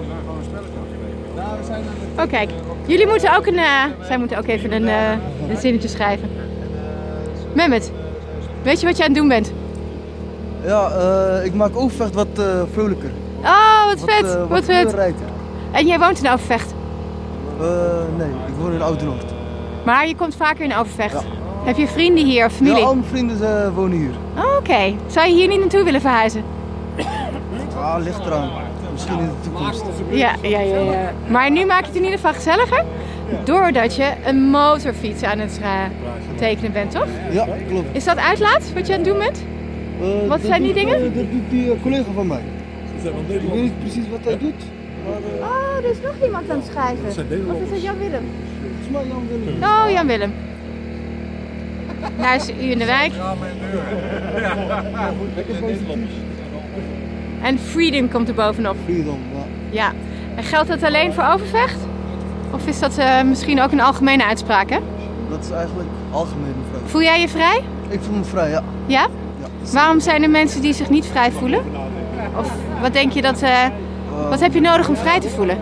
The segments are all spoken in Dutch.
Oh kijk, jullie moeten ook zij moeten ook even een zinnetje schrijven. Mehmet, weet je wat je aan het doen bent? Ja, ik maak Overvecht wat vrolijker. Oh, wat vet, wat vet. Rijker. En jij woont in Overvecht? Nee, ik woon in Oude-Noord. Maar je komt vaker in Overvecht? Ja. Heb je vrienden hier of familie? Ja, al mijn vrienden wonen hier. Oh, oké. Zou je hier niet naartoe willen verhuizen? Ah, ligt eraan. Misschien in de toekomst. Ja. Maar nu maak je het in ieder geval gezelliger. Doordat je een motorfiets aan het tekenen bent, toch? Ja, klopt. Is dat uitlaat wat je aan het doen bent? Wat zijn die dingen? Dat doet die collega van mij. Ik weet niet precies wat hij doet. Maar, Oh, er is nog iemand aan het schrijven. Of is dat Jan Willem? volgens mij Jan Willem. Oh, Jan Willem. Daar is u in de wijk. En Freedom komt er bovenop. Freedom, ja. Ja. En geldt dat alleen voor Overvecht? Of is dat misschien ook een algemene uitspraak, hè? Dat is eigenlijk algemeen, mevrouw. Voel jij je vrij? Ik voel me vrij, ja. Ja? Waarom zijn er mensen die zich niet vrij voelen? Of wat denk je dat... wat heb je nodig om vrij te voelen?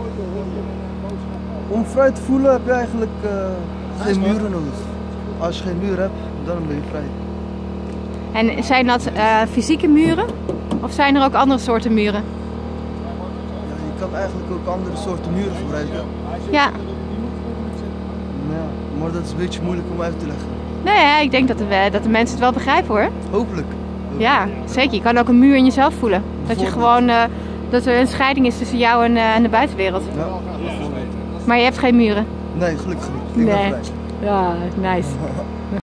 Om vrij te voelen heb je eigenlijk geen muren nodig. Als je geen muur hebt, dan ben je vrij. En zijn dat fysieke muren? Of zijn er ook andere soorten muren? Ja, je kan eigenlijk ook andere soorten muren gebruiken. Ja. Maar dat is een beetje moeilijk om uit te leggen. Nee, ik denk dat de mensen het wel begrijpen, hoor. Hopelijk. Ja, zeker. Je kan ook een muur in jezelf voelen. Dat je gewoon, dat er een scheiding is tussen jou en de buitenwereld. Ja. Maar je hebt geen muren? Nee, gelukkig niet. Ik ben vrij. Ja, nice.